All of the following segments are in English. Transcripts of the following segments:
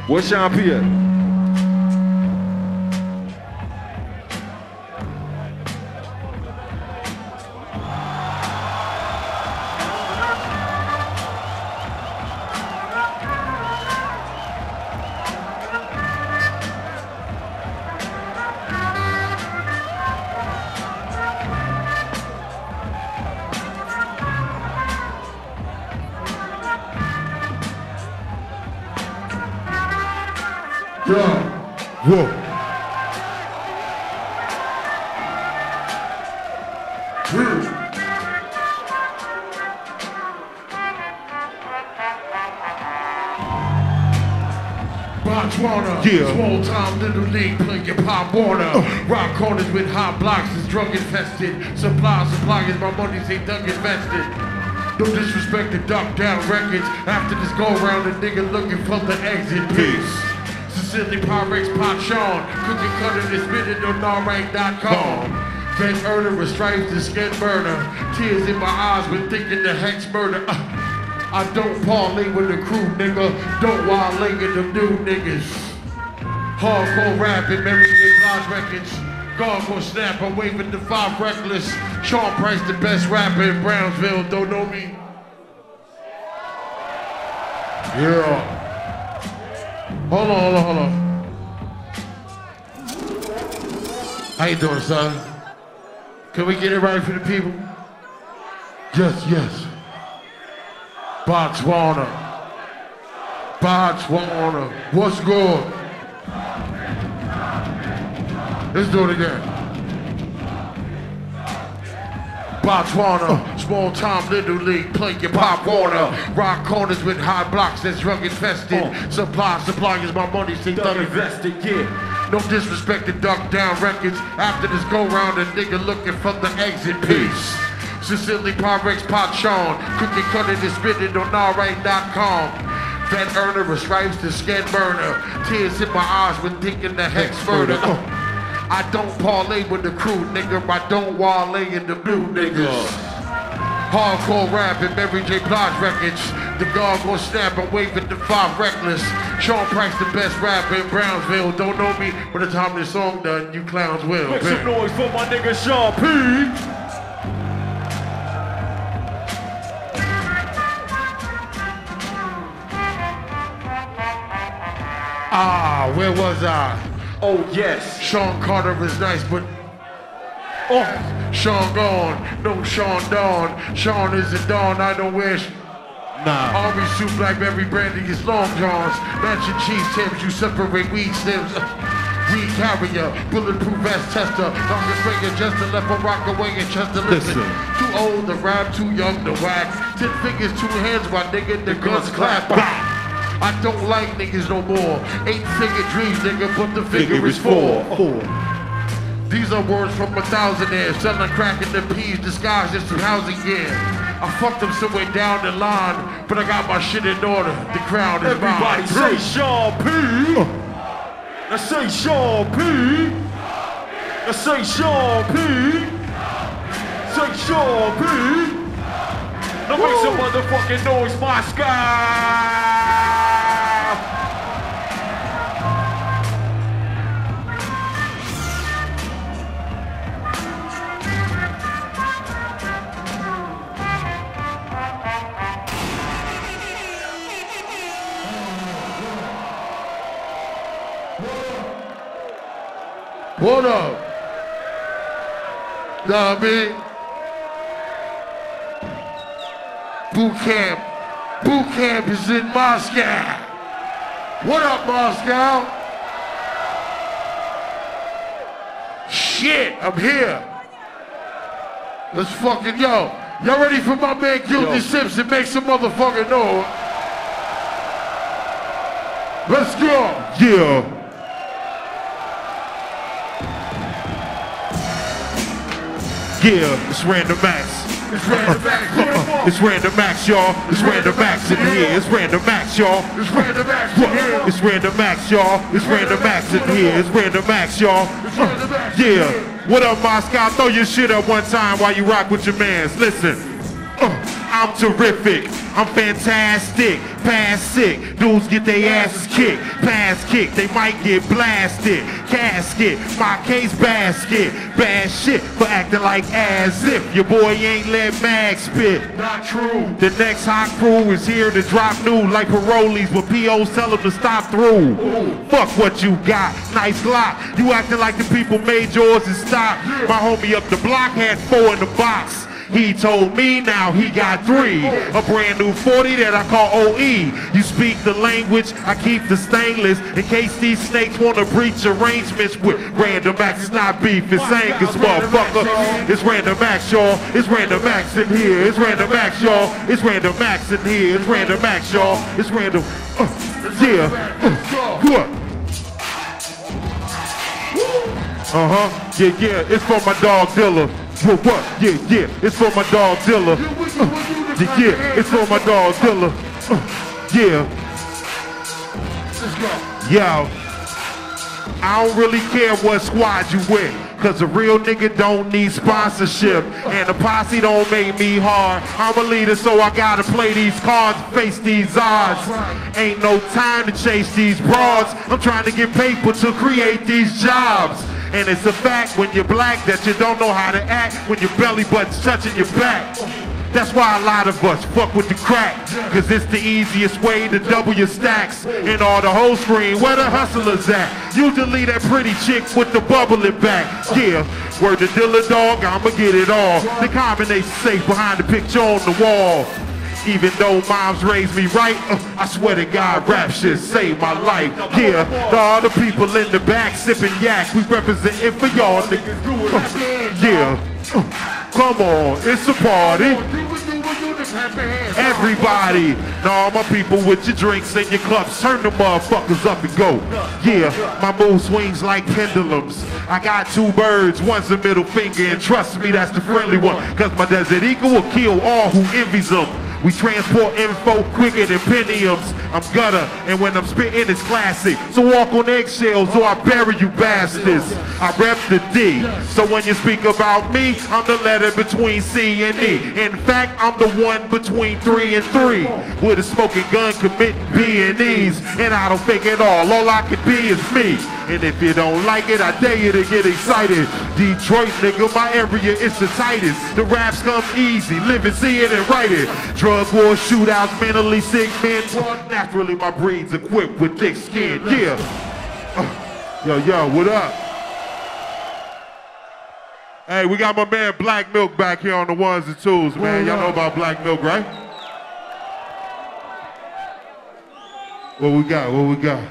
Where's Sean P at? Whoa. Botswana, yeah. Small time little league, play your Pop Warner. Rock corners with hot blocks is drug infested. Suppliers, my money's ain't dug invested. Don't disrespect the duck down records. After this go round, a nigga looking for the exit. Peace. Sicily Pyrex Pot Sean, cookie cutter and spitting on nonrank.com. Van Erder with stripes and skin burner. Tears in my eyes when thinking the hex murder. I don't parlay with the crew, nigga. Don't wildlay in them new niggas. Hardcore rapping, Mary J. Blige records. Gargoyle snap, I'm waving the 5 reckless. Sean Price, the best rapper in Brownsville. Don't know me? Yeah. Hold on. How you doing, son? Can we get it right for the people? Yes. Botswana. What's good? Let's do it again. Botswana, small time little league, play your Pop Warner. Rock corners with high blocks that's drug infested. Suppliers, my money's ain't done invested, yeah. No disrespect to duck down records. After this go round, a nigga looking for the exit piece. Sicily Pyrex Pot Sean, cookie cutter and spitting on nonrank.com. Van Erder with stripes to skin burner. Tears in my eyes when thinking the hex murder. I don't parlay with the crew, nigga. I don't wallay in the blue niggas. Hardcore rapping, Mary J. Blige records. The gargoyle snap, I'm waving the 5 reckless. Sean Price, the best rapper in Brownsville. Don't know me, by the time this song done, you clowns will. Make some noise for my nigga Sean P. Where was I? Oh yes. Sean Carter is nice, but Sean gone, no Sean Dawn. Sean isn't Dawn, I don't wish. Nah. Army suit, blackberry brandy is long johns. Mansion cheese tips, you separate weed stems. Weed carrier, bulletproof vest tester. Longest finger just to left a rock away and just to listen. Too old to rap, too young to whack. 10 fingers, 2 hands, my nigga, the guns clap. I don't like niggas no more. 8-figure dreams, nigga, but the figure is 4. These are words from 1,000 selling crack in the peas disguised as some housing gear. I fucked them somewhere down the line, but I got my shit in order. The crowd is mine. Everybody say Sean P. Now say Sean P. Now say Sean P. Say Sean P. Now make some motherfucking noise, my sky. What up? Know what I mean? Boot camp is in Moscow. What up, Moscow? Shit, I'm here. Let's fucking, yo. Y'all ready for my man Guilty Simpson? Make some motherfucking noise. Let's go. Yeah. Yeah, it's Random Max. It's Random Max. It's Random Max, y'all. It's Random Max in here. It's Random Max, y'all. It's Random Max in here. It's Random Max, y'all. It's Random Max in here. It's Random Max, y'all. Yeah. What up, Moscow? Throw your shit up one time while you rock with your mans. Listen. I'm terrific, I'm fantastic, pass sick, dudes get their asses kicked, pass kick, they might get blasted, casket, my case basket, bad shit for acting like as if your boy ain't let mag spit. Not true. The next hot crew is here to drop new like parolees, but POs tell them to stop through. Ooh. Fuck what you got, nice Glock, you acting like the people made yours and stop. My homie up the block had 4 in the box. He told me now he got 3. A brand new 40 that I call OE. You speak the language, I keep the stainless. In case these snakes wanna breach arrangements with random acts. It's not beef, it's angus, motherfucker. It's random acts, y'all. It's random acts in here. It's random acts, y'all. It's random acts in here. It's random acts, y'all. It's random. Yeah. What? Yeah, yeah. It's for my dog Dilla. What? Yeah, yeah, it's for my dog Dilla. Yeah, it's for my dog Dilla. Yeah. Yo, I don't really care what squad you with, cause a real nigga don't need sponsorship, and the posse don't make me hard. I'm a leader, so I gotta play these cards, face these odds. Ain't no time to chase these broads. I'm trying to get paper to create these jobs. And it's a fact when you're black that you don't know how to act when your belly button's touching your back. That's why a lot of us fuck with the crack, cause it's the easiest way to double your stacks. And all the whole screen, where the hustlers at? Usually that pretty chick with the bubbling back. Yeah, word to Dilla dog, I'ma get it all. The combination safe behind the picture on the wall. Even though moms raised me right, I swear to God, rap shit saved my life. Yeah, to all the people in the back sipping yak, we representing for y'all niggas. Yeah, come on, it's a party. Everybody, now all my people with your drinks and your cups, turn the motherfuckers up and go. Yeah, my move swings like pendulums. I got 2 birds, one's a middle finger, and trust me, that's the friendly one. Cause my desert eagle will kill all who envies them. We transport info quicker than Pentiums. I'm gutter, and when I'm spitting, it's classic. So walk on eggshells or I bury you bastards. I rep the D, so when you speak about me, I'm the letter between C and E. In fact, I'm the one between 3 and 3. With a smoking gun committing B&Es, and I don't fake it all I can be is me. And if you don't like it, I dare you to get excited. Detroit, nigga, my area is the tightest. The raps come easy, live it, see it, and write it. Drug war, shootouts, mentally sick men. Naturally, my breed's equipped with thick skin. Yeah. Yo, what up? Hey, we got my man Black Milk back here on the ones and twos, man. Y'all know about Black Milk, right? What we got? What we got?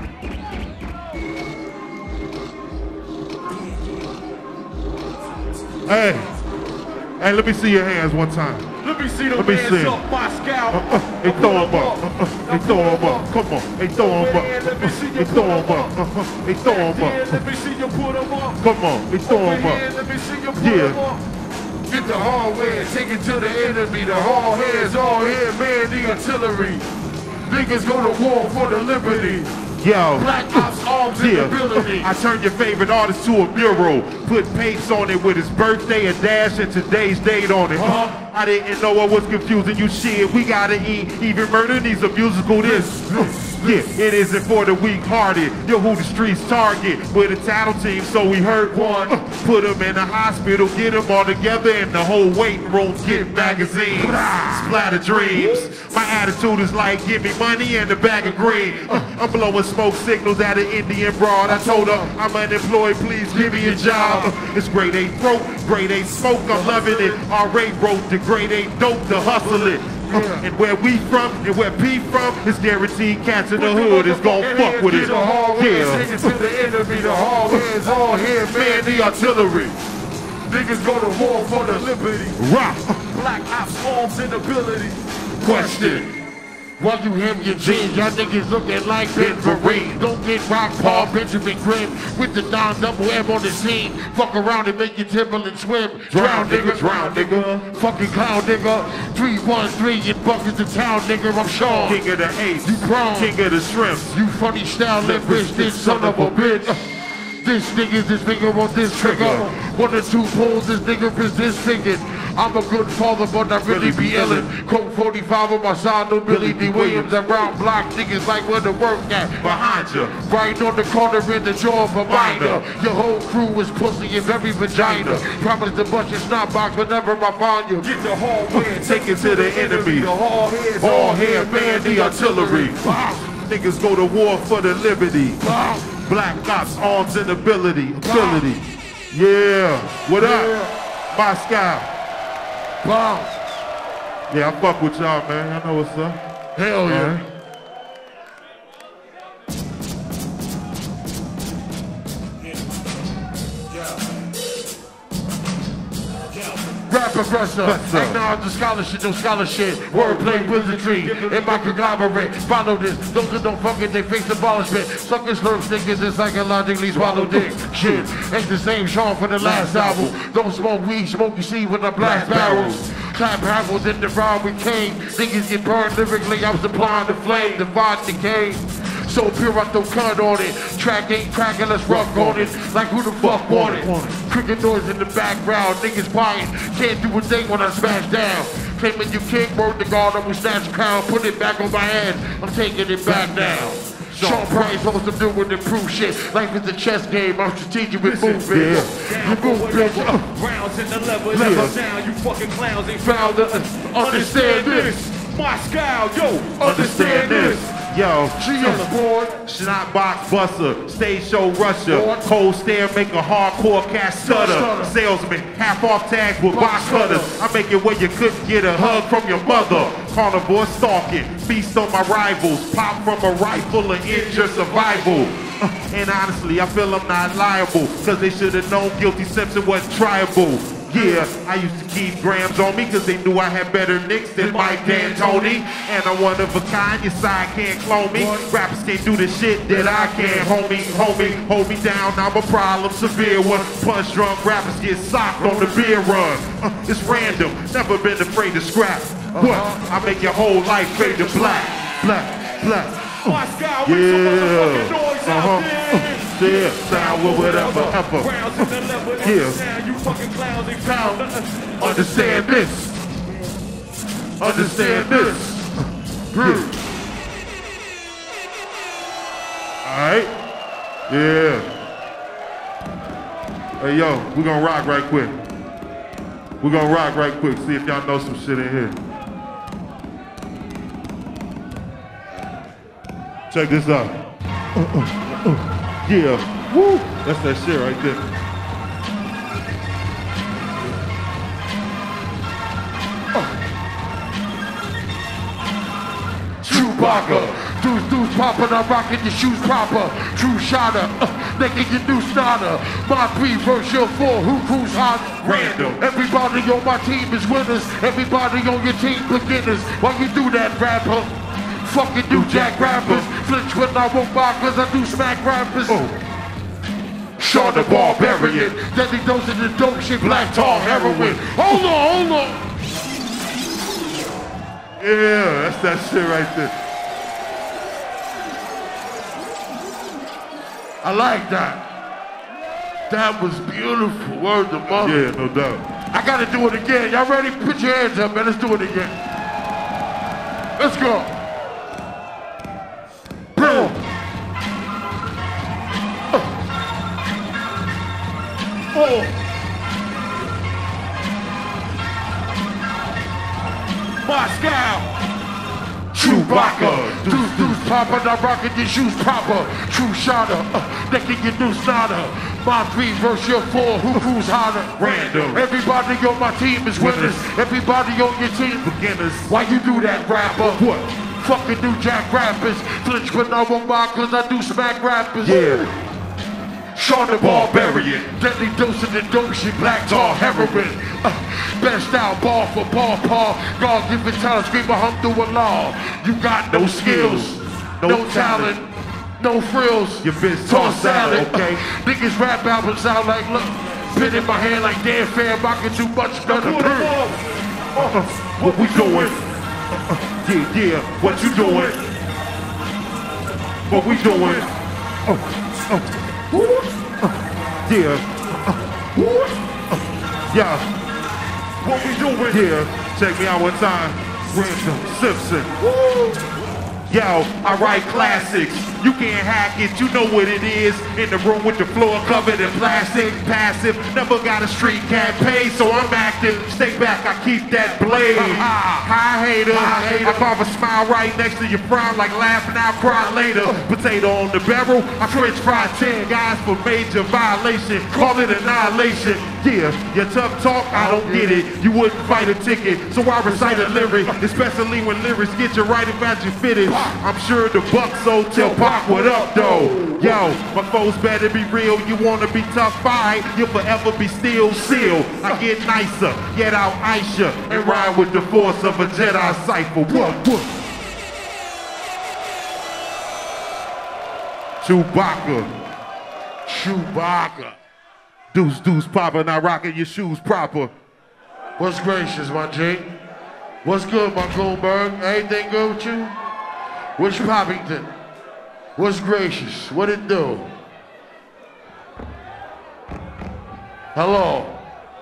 Hey, let me see your hands one time. Let me see them hands up, my scalp. Hey, throw them up. Hey, throw them up. Come on. Hey, throw them up. Hey, throw them up. Hey, throw them up. Let me see you put them up. Come on. Hey, throw them up. Let me see you put them up. Get the hardware, take it to the enemy. The hard heads all here, man, the artillery. Niggas go to war for the liberty. Yo, Black Ops arms and ability. I turned your favorite artist to a mural. Put Papes on it with his birthday, a dash, and today's date on it. I didn't know I was confusing you, shit. We gotta eat, even murder needs a musical this. Yeah, it isn't for the weak-hearted. Yo, who the streets target? We're the tattle team, so we hurt one. Put him in the hospital, get them all together, and the whole waiting room get magazines. Splatter dreams. My attitude is like, give me money and a bag of green. I'm blowing smoke signals at an Indian broad. I told her, I'm unemployed, please give me a job. It's grade 8 throat, grade 8 smoke, I'm loving it. R.A. wrote the grade 8 dope to hustle it. And where we from and where P from, it's guaranteed cats in the hood is gon' fuck with it. Yeah. Take it to the enemy, the hard heads all here, man, the artillery. Niggas go to war for the liberty. Rock. Black Ops arms and ability. Question. While you hem your jeans, y'all niggas looking like Ben Vereen. Don't get rock Paul Benjamin Grimm with the non-double M on the scene. Fuck around and make your Timberland swim. Drown nigga, drown nigga. Fucking clown nigga. 313 in buckets of town nigga, I'm Sean. King of the apes. You prone. King of the shrimps. You funny style lip bitch, this son of a bitch. This nigga's his finger on this trigger. 1 or 2 pulls, this nigga is disfigured. I'm a good father, but I really be illin'. Coke 45 on my side, no Billy D. Williams. Around block niggas like where the work at. Behind you, right on the corner in the jaw of a minor. Your whole crew is pussy and very vagina. Promise to bust your snot box whenever I find you. Get the hallway and take it to the enemy. The hard head man, the artillery. Niggas go to war for the liberty. Black ops, arms and ability. Yeah, what up? Moscow. Yeah, I fuck with y'all, man. I know what's up. Hell yeah. Rap professor, acknowledge the scholarship, no scholarship, wordplay, wizardry, in my conglomerate, follow this, those that don't fuck it, they face abolishment, suckers, slurps, niggas, and psychologically swallow dick, shit, ain't the same Sean for the last album, don't smoke weed, smoke you see when I blast barrels, clap havels in the ride with cane, niggas get burned lyrically, I'm supplying the flame, divide the game. So pure I throw cut on it. Track ain't cracking, let's rock on it. Like who the fuck want it? Cricket noise in the background, niggas quiet. Can't do a thing when I smash down. Claiming you king, word to God, I will snatch a crown. Put it back on my head, I'm taking it back now. Sean Price supposed to do with improve shit. Life is a chess game, I'm strategic with movement. You move, bitch. Rounds in the level down, you fucking clowns ain't found to understand this. Moscow, yo, understand this. Yo, board, snot box buster, stage show rusher, cold stare make a hardcore cat stutter, salesman, half off tags with box cutters. I make it where you couldn't get a hug from your mother. Carnivore stalking, feast on my rivals, pop from a rifle and injure survival. And honestly, I feel I'm not liable, cause they should have known guilty Simpson wasn't triable. Yeah, I used to keep grams on me cause they knew I had better nicks than Mike D'Antoni. And I'm one of a kind, your side can't clone me. Rappers can't do the shit that I can, homie, hold me down, I'm a problem, severe one. Punch drunk rappers get socked on the beer run. It's random, never been afraid to scrap. What? I make your whole life fade to black. Moscow, make some motherfucking noise out there. Yeah, sound with whatever. Rounds in the level, yeah. You fucking clowns ain't found nothing. Understand this. Understand this. Alright? Yeah. Hey yo, we gonna rock right quick. We gonna rock right quick, see if y'all know some shit in here. Check this out. Yeah, woo! That's that shit right there. Chewbacca, deuce poppin', I'm rockin' your shoes proper. True shotter, making your new starter. My 3 verse your 4, who crews hot? Random. Everybody on my team is winners. Everybody on your team beginners. Why you do that, rapper? Fucking do jack rappers. Flinch when I won't buy cause I do smack rappers. Sean the Barbarian. Deadly dose of the dope shit, black tar heroin. Hold on. Yeah, that's that shit right there. I like that. That was beautiful. Word to mother. Yeah, no doubt. I gotta do it again. Y'all ready? Put your hands up, man. Let's do it again. Let's go. Moscow! Chewbacca, deuce popper, I'm rockin' your shoes proper. True shotter, making your new starter. My 3 verse your 4, who crews hotter? Random. Everybody on my team is winners. Everybody on your team beginners. Why you do that, rapper? What? Fucking do jack rappers. Flinch when I won't buy cause I do smack rappers. Yeah. Sean the Barbarian, deadly dose of the dope shit, black tar heroin. Best out, ball for ball, paw. God give it talent, scream a hum through a law. You got no skills, no talent, no frills. Your bitch toss salad, okay? Niggas rap albums sound like, look, pin in my hand like damn fam, I can do much better. What we doing? Yeah, what you doing? What we doing? Yeah. What we doing? Yeah, check me out one time. Random Simpson. Woo! Yo, I write classics. You can't hack it, you know what it is. In the room with the floor covered in plastic. Passive, never got a street cat pay, so I'm active. Stay back, I keep that blade. Hi hater, I carve a smile right next to your frown, like laugh now, cry later. Potato on the barrel, I French fry 10 guys for major violation. Call it annihilation. Yeah, your tough talk, I don't get it. You wouldn't fight a ticket, so I recite a lyric. Especially when lyrics get you right about your fitted. I'm sure the buck so tell Pop what up though. Yo, my foes better be real. You wanna be tough, fight, you'll forever be still sealed. I get nicer, yet I'll ice ya and ride with the force of a Jedi cipher. What? Chewbacca. Deuce Papa, not rocking your shoes proper. What's gracious, my G? What's good, my Goldberg? Everything good with you? What's Poppington? What's gracious? What it do? Hello.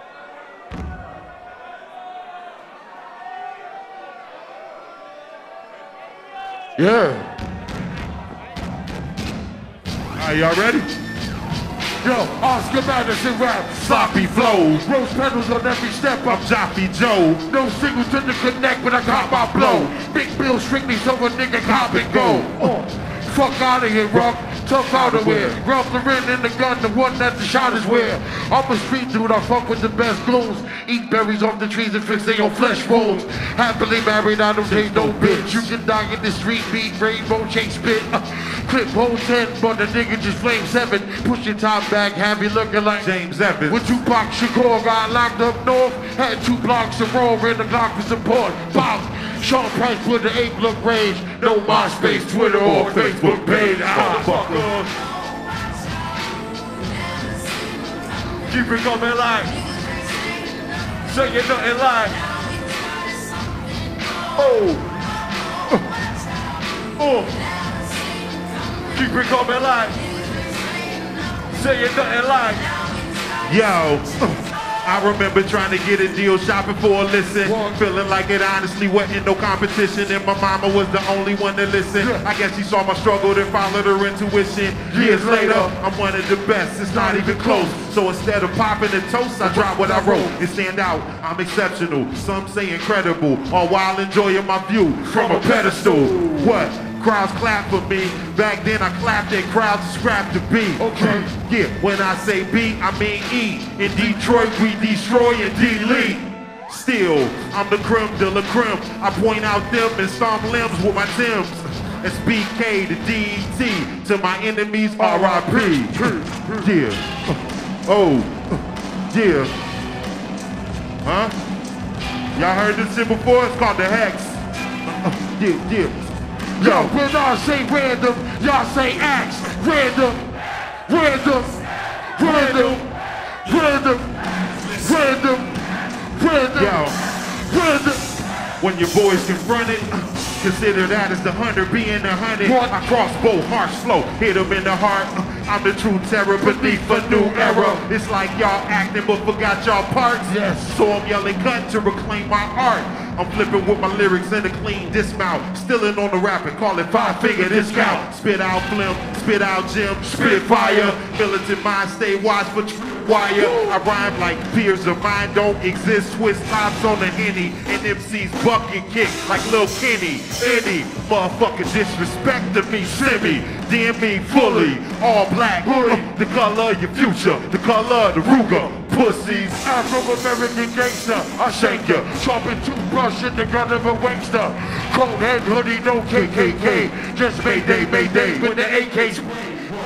Yeah. Are y'all ready? Yo, Oscar Madison rap, sloppy flows, rose petals on every step, I'm Jockey Joe. No signal to the connect, but I got my blow. Big Bill strictly so a nigga cop and go. Fuck out of here, Rock. Tough outerwear. Ralph Lauren in the gun, the one that the shot is wear. I'm a street dude, I fuck with the best goons. Eat berries off the trees and fix their own flesh wounds. Happily married, I don't take no bitch. You can die in the street, beat, rainbow, chase spit. Clip hole 10, but the nigga just flame 7. Push your top back, have you looking like James Evans. When Tupac Shakur got locked up north, had 2 blocks of raw in the Glock for support. Bob. Sean Price with the 8 look rage. No MySpace, Twitter, or Facebook page. Motherfucker. Keep it coming like. Say you're nothing like. Keep it coming like. Say you're nothing like. Yo. I remember trying to get a deal shopping for a listen. Feeling like it honestly wasn't no competition, and my mama was the only one to listen. I guess she saw my struggle and followed her intuition. Years later, I'm one of the best, it's not even close. So instead of popping the toast, I drop what I wrote and stand out. I'm exceptional, some say incredible, all while enjoying my view from a pedestal. What? Crowds clap for me. Back then I clapped at crowds to scrap the beat. Okay. Yeah, when I say beat, I mean E. In Detroit, we destroy and delete. Still, I'm the creme de la creme. I point out them and stomp limbs with my Timbs. It's BK to DET. To my enemies, R.I.P. Yeah. Yeah. Huh? Y'all heard this shit before? It's called the Hex. Yeah. Yo, when I say random, y'all say axe. Random. Yo. When your boys confront it, consider that as the 100 being 100. I crossbow, harsh flow, hit them in the heart. I'm the true terror beneath a new era. It's like y'all acting but forgot y'all parts. Yes. So I'm yelling cut to reclaim my art. I'm flipping with my lyrics in a clean dismount. Stilling on the rapper, call it 5-figure discount. Spit out flim, spit out Jim, spit fire. Militant mind, stay watch for wire. I rhyme like peers of mine don't exist. Twist tops on the Henny and MC's bucket kick like Lil Kenny. Any motherfucker disrespect to me, send me. DM fully, all black. The color of your future, the color of the Ruger. Pussies, Afro-American gangster, I shake ya. Sharpen toothbrush in the gun of a wankster. Cold head hoodie, no KKK. Just Mayday, Mayday, with the AK spray.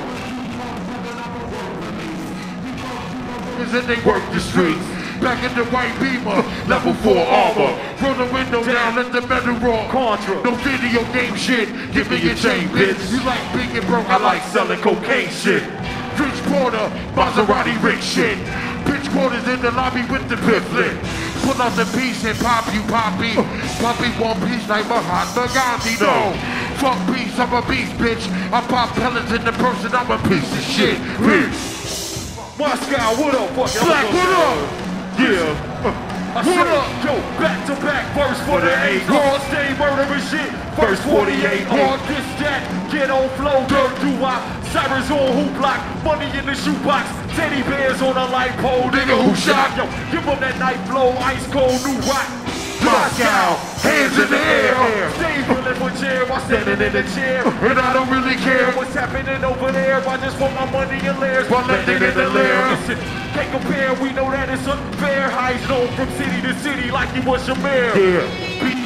And they work the streets. Back in the white Beamer, level 4 armor. Roll the window down, let the metal roar. Contra, no video game shit. Give me your chain, bitch. You like being broke, I like selling cocaine shit. Rich Porter, Maserati Rick shit. Bitch quarters in the lobby with the Pipl. Pull out the piece and pop you, Poppy. Poppy one piece like Mahatma Gandhi. No, fuck peace, I'm a beast, bitch. I pop pellets in the person, I'm a piece of shit. Peace. Moscow, what up, fucking Black, what up? Yeah. I said, yo, back to back, verse 48. Raw stay murdering shit. Verse 48. Hard this, that, get on flow, dirt do I. Cyrus on who block, money in the shoebox. Teddy bears on a light pole, nigga who shot. Yo, give them that night flow, ice cold, new rock. Moscow, hands in the air. Stay willing for chair while standing in the chair. And I don't really care what's happening over there. I just want my money in layers while landing in the lair. Listen, can't compare, we know that it's unfair. How he's known from city to city like he was your mayor. Yeah.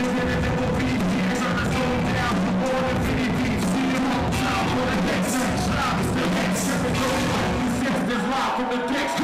From the text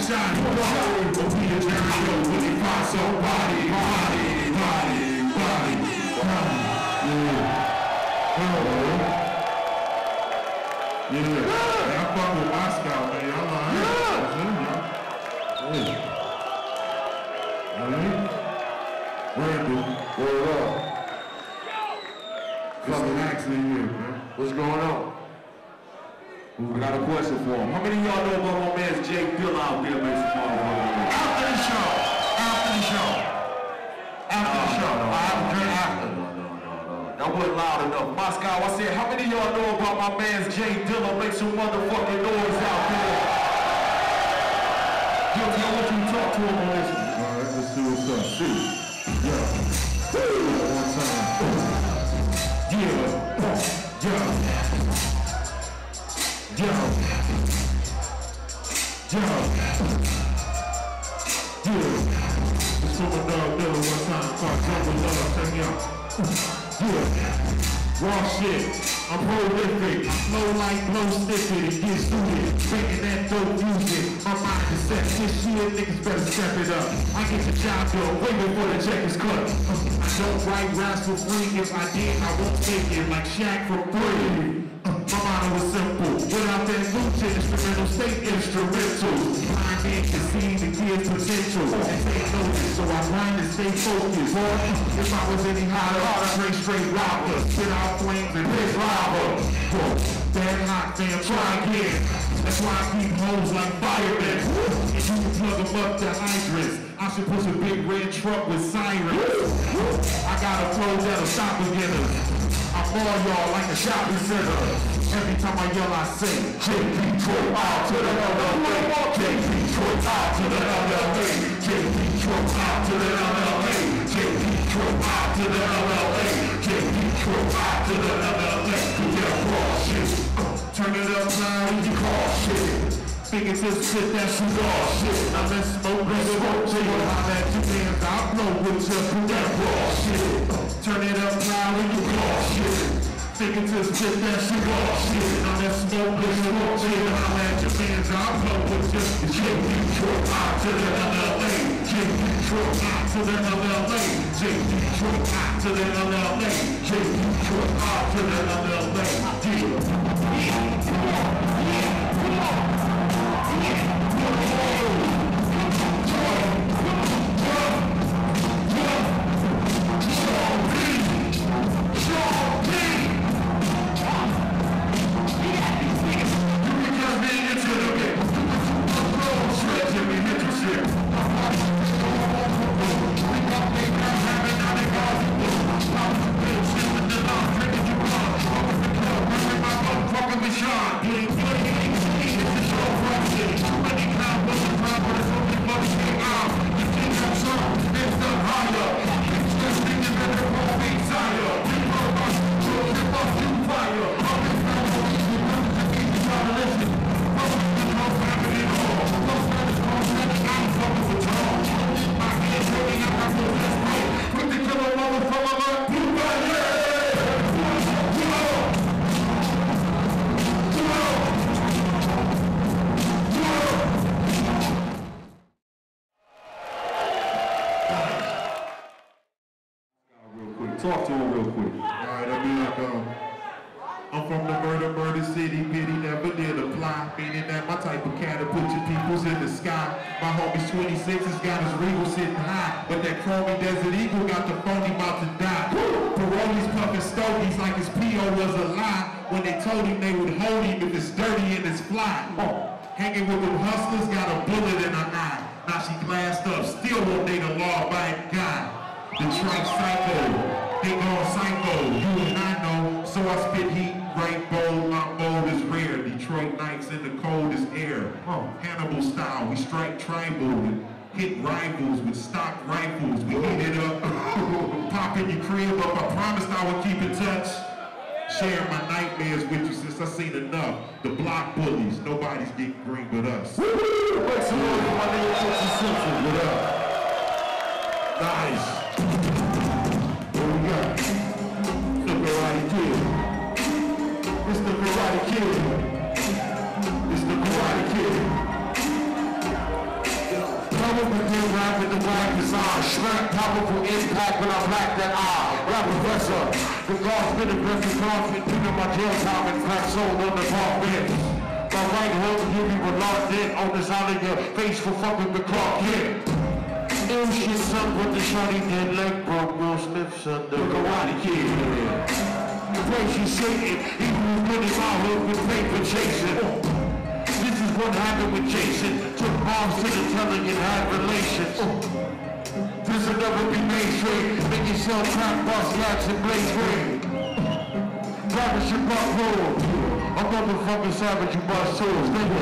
shot. But we the Jericho when they find somebody. Yeah, I fuck with Moscow, man. Y'all lying. Randall, word up. Fucking accident here, man. What's going on? I got a question for him. How many of y'all know about my man Pipl out there, make some motherfuckers? After the show. I have a drink after. That wasn't loud enough. Moscow, I said, how many of y'all know about my man's J Dilla? Make some motherfucking noise out there. Guilty, I want you to talk to him on this one. Alright, let's see what's up. One time. It's from a dog Dilla one time called Jungle Love. Check me out. Raw shit, I'm prolific, flow like glow stiffy, it gets suited, bringing that dope music, my mind is set, this shit, niggas better step it up, I get the job done way before the check is cut, I don't write raps for free, if I did, I won't take it, like Shaq for free, my motto was simple, without that loot instrumental, stay instrumental, blind man can see the kid's potential, and take notice, so I grind and stay focused, if I was any hotter, I'd straight robber, spit out flames and piss lava. Bad hot fam, try again. That's why I keep hoes like firemen. If you can plug them up to hydrants, I should push a big red truck with sirens. I got a flow that'll stop beginners. I ball y'all like a shopping center. Every time I yell, I say, J-Detroit out to the LLA. J-Detroit out to the LLA. J-Detroit out to the LLA. J-Detroit out to the LLA. J-Detroit out to the LLA. Yeah, raw shit. Turn it up now, you call shit. Fingertips shit, that cigar shit. Now let's smoke, let's smoke, chill. Holla at your hands, I'll blow with you. That raw shit. Turn it up now, you call shit. Fingertips shit, that cigar shit. Now let's smoke, let's smoke, chill. Holla at your hands, I'll blow with you. J-Detroit out to the LLA. J-Detroit out to the LLA. J-Detroit out to the LLA. J-Detroit out to the LLA. Talk to him real quick. Alright, I'll be like, I'm from the murder city, pity never did apply. Meaning that my type of cat will put your peoples in the sky. My homie's 26 has got his regal sitting high. But that chromey Desert Eagle got the phony about to die. Parolees puffing stogies like his P.O. was a lie. When they told him they would hold him if it's dirty and it's fly. Hanging with them hustlers, got a bullet in her eye. Now she glassed up, still won't date a law-abiding guy. Detroit psycho, they gone psycho, you and I know. So I spit heat, right bold, my mode is rare. Detroit nights in the coldest air. Hannibal style, we strike tribal and hit rivals with stock rifles. We heat it up, pop in your crib up. I promised I would keep in touch. Sharing my nightmares with you since I seen enough. The block bullies, nobody's getting green but us. Make some noise for my nigga Simpson. What up? Nice. What we got? The Karate Kid. It's the Karate Kid. It's the Karate Kid. that rap professor. The God's been aggressive, constant, keeping my jail time and crack sold on the park bench. My right hook, you were locked in on the side of your face for fucking the clock hit. Ill shit, son, with the shawty dead leg broke. Will Smith, son, the Karate Kid. The place you shaking, even with my hood with paper chasing. This is what happened with Jason. Took moms to the telling and had relations. This will never be made straight. Make you sell trap, bust, lats, and blaze ring. Travis your butt roll. A motherfucking savage, you bust tools, nigga.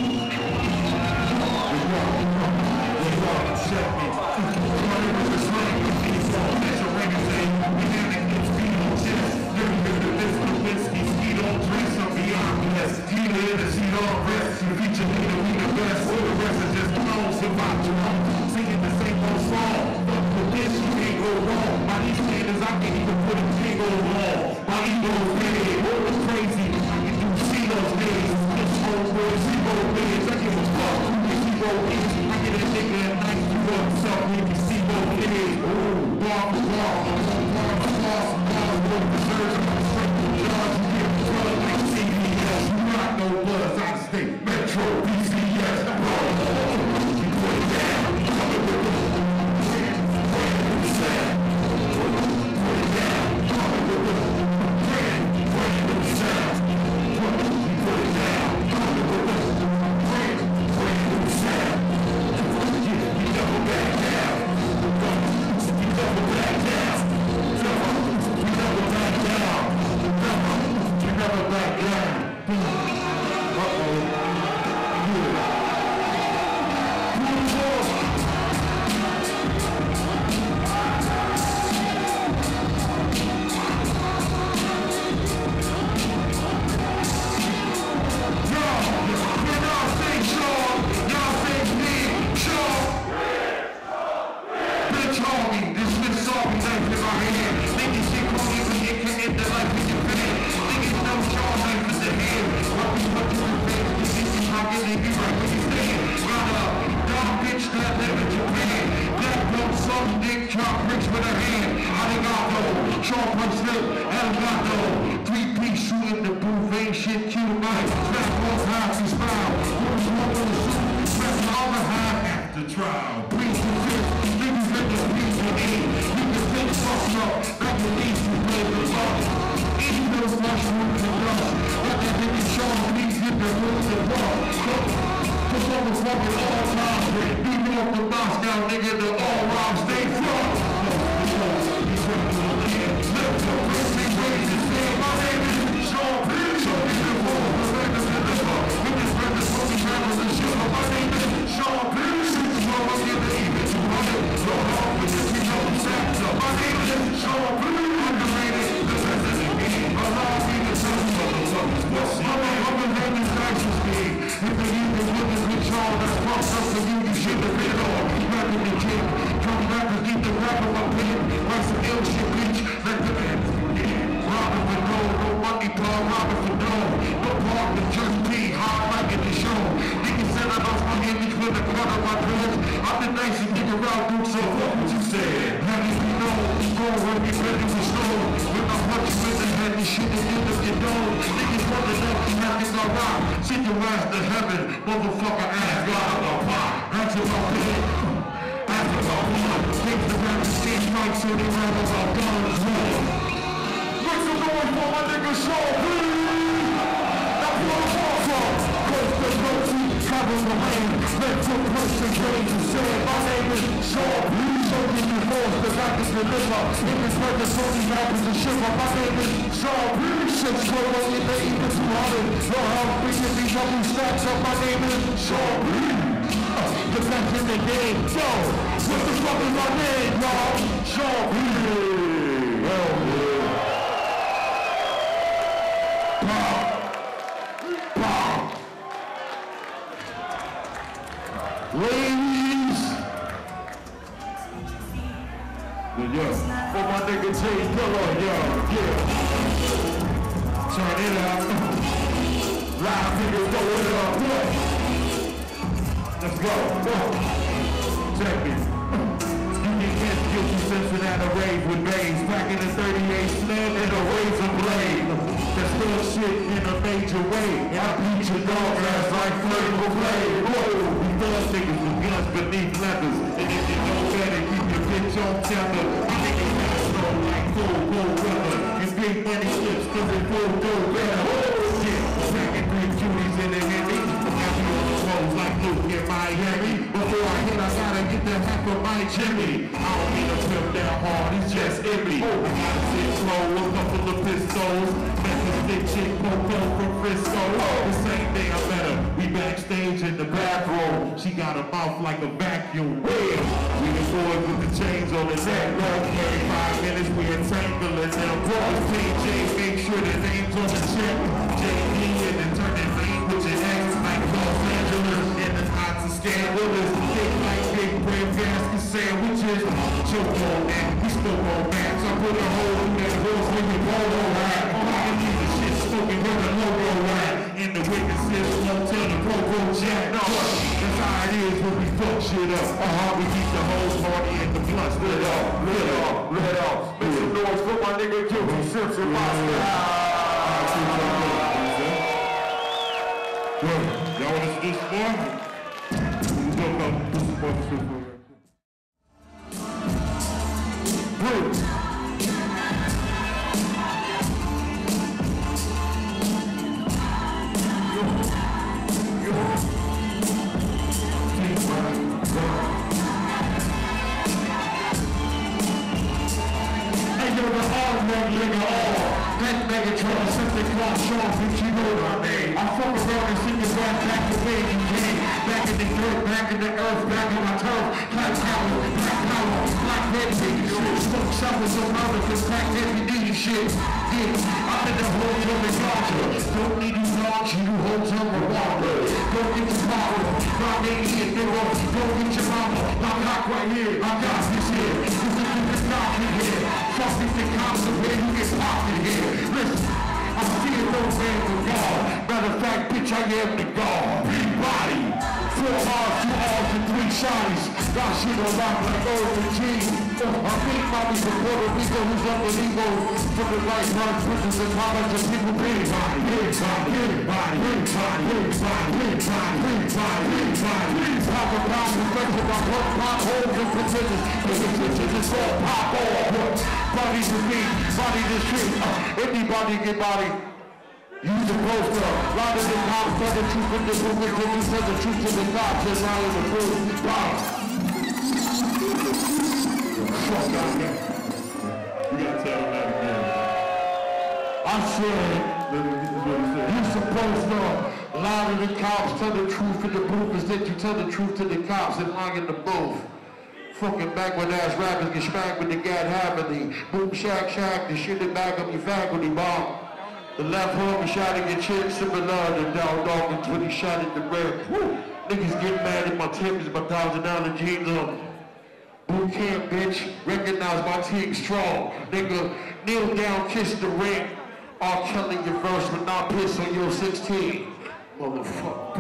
Check me. My name is the slang. That's a regular thing. We have to get speed on chest. Living with the best of whiskey. Speed on drinks, I'm beyond blessed. Dealer in the seat on rest. You feature leader, we the best. All the rest is just clones about you. Singing the same old song. Fuck with this, you can't go wrong. By these standards, I can't even put a jingle on. My ego's big. What was crazy? I can do see those days. This homeboy, zero days. I give a fuck who the hero is. I get a nigga at night. What's up when you see what it is? Ooh, bar for bar, with reserves on the circle jars. You get blood like CBS. You rock no bloods out of state. Metro, PCS, bro. You put it down. Coming with the brand new sound. Put it down. Coming with the brand new sound. You put it down. Coming with the brand new sound. Never back down. You never back down. You never back down. You never back down. Uh-oh. Let's go. Check it. You can get Guilty Simpson at a rave with babes. Back in the 38 slam and a razor blade. That's still shit in a major way. And I beat your dog ass like flavor blade. Whoa, we thug niggas with guns beneath leathers. And if you know better, keep your bitch on tender. My niggas got slow like cold weather. And big money slips cause they full go better. Yeah, packing 3 cuties in the Hemi. Now we on the roads like Luke in Miami. Before I hit, I gotta get the heck of my Jimmy. I don't need to pimp that hard, it's just in me. I gotta sit slow, a couple of pistols. Thick chick Popo from Frisco. The same day I met her, we backstage in the bathroom. She got a mouth like a vacuum. We the boys with the chains on the neck. Every 5 minutes we entangling them. Boys, TJ, make sure the name's on the check. JD and then turn the name with your ex like Los Angeles. And the odds are scandalous. Thick like big bread basket sandwiches. Choke on that, we still on bats. I put a hole in that horse with your polo hat. Smoking with a logo rap. In the witnesses, won't tell the Coco Jack. No, that's how it is when we fuck shit up. We keep the whole party and the blunts lit up. Lit up. Make some noise for my nigga Guilty Simpson. Y'all wanna do some more? We'll go up, do some more shit for you. That Megatron, something called Sean, bitch, you know my name. I fuck around and see your rap back the way you came. Back in the dirt, back in the earth, back in my turf. Black power, black red nigga shit. Smoke showers on mother, cause black heavy duty shit. Yeah, I'm in the hotel in Georgia. Don't need you large, you hotel revolver. Don't get your power, my nigga here, nigga. Don't get your mama, my cock right here. I got this here, this is not here. Fuck if the cops are where you get popped in here. Listen, I see a little man for God. Matter of fact, bitch, I am the God. Body, 4 R's, 2 R's, and 3 shotties. Got shit on lock like Old G. I think mommy from Puerto Rico who's unbelievable. From the right run, prisons and comments and people big body, big body, big body, big body, big body, big body, big body, big body, big body. Pop a pound, respect for my pop holes and petitions. It's all pop all. Body to me, body to street. Anybody get body. Use a poster. Lie to the cops, tell the truth in the book until you tell the truth to the cops and lie in the proof. Wow. Fuck out there. You gotta tell them that again. I said, you supposed to lie to the cops, tell the truth in the booth instead you tell the truth to the cops and lie in the booth. Fucking backward ass rappers get smacked with the gat happening. Boom shack shack, the shit that back up your faculty bomb. The left hook is shot at your chin, similar to down dog until he shot at the red. Niggas get mad at my Timbs, my $1,000 jeans on. Boot camp, bitch. Recognize my team strong. Nigga, kneel down, kiss the ring. R. Kelly your verse, but not piss on your 16. Motherfucker.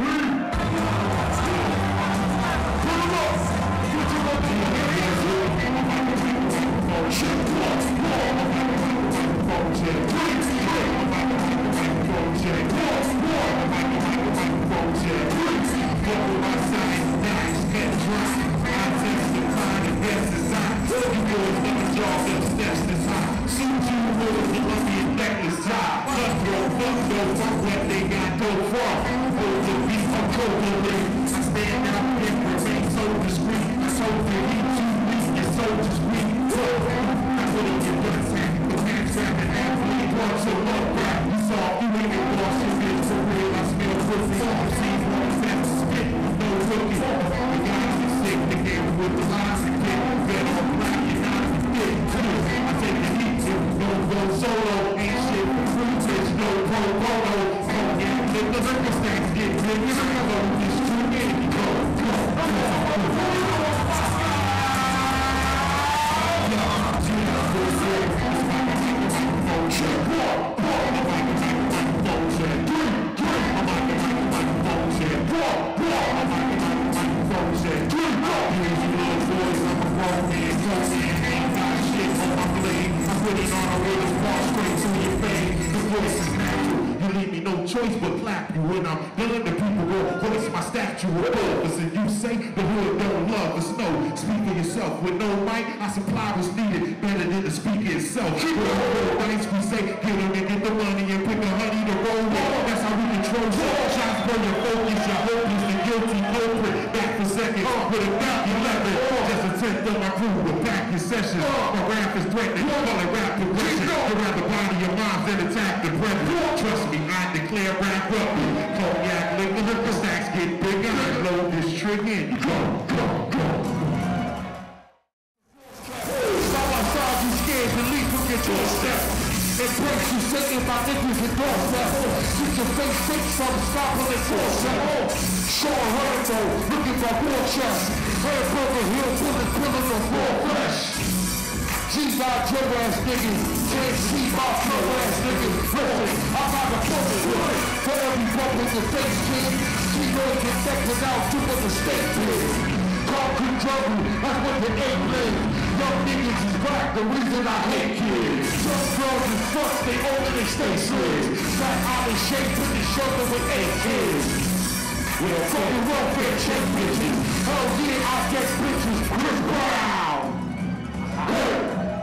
haters fall straight to your face. The voice is natural. You leave me no choice but clap you. When I'm done, the people will voice my statue above us. And you say the hood don't love us. No, speak for yourself. With no mic, I supply what's needed. Better than the speaker itself. With all dice, we say, get them and get the money and pick the honey to roll with. That's how we control it. Shots for your focus, your hope is the guilty culprit. Back for seconds, with a back 11. Just a tenth of my crew, we're back in session. My rap is threatening, call it rap progression. Around the body of minds and attack the brethren. Trust me, I declare rap weapon. Cognac liquor, the stacks get bigger. I load this trigger and go, go, go. Side by side, you scared to leave from your doorstep. Embrace you, shaking my niggas and doorstep. Keep your face fake from stopping and forceps. Sean Herbo, looking for war chest. Hamburger heel, pulling the floor flesh. G.I. Joe ass niggas, can't see my flow ass niggas. Listen, I got a bullet for every bump in the face, kid. G-Noise get decked without doing the state kid. Concrete jungle, that's what the aim live. Young niggas is black, the reason I hate kids. Some girls is fuck, they only they stay slick. Got out of shape, put the shoulder with 8 kids. We're fucking welfare check bitches. Hell yeah, I get bitches. Chris Brown. Hey.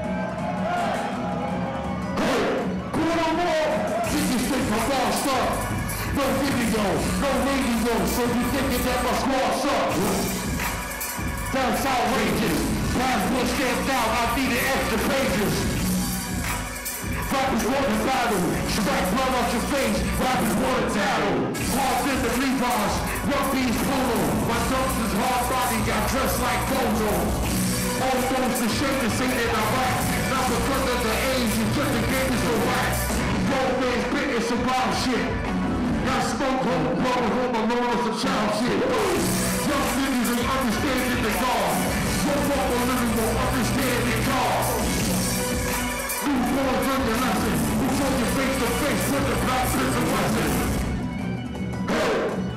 Hey. Put on more. Niggas think I'm lost up. No video, no radio, so you thinking that my squad's up. That's outrageous. Passport stamped out, I needed extra pages. Rappers want to battle, strike blood off your face, rappers want to tattle. Hard in the Levi's, rugby's polo. My dunks is hard body, got dressed like Bozo. Almost ashamed to say that I rap, not because of the age, it's just the game is so whack. Grown man's spitting some wild shit. Y'all smoke home, blowing home alone on some child shit. Young niggas ain't understanding the God. Young mother living won't understand the God. Newborns learn your lesson. Before you face to face with the black prison weapon. Hey!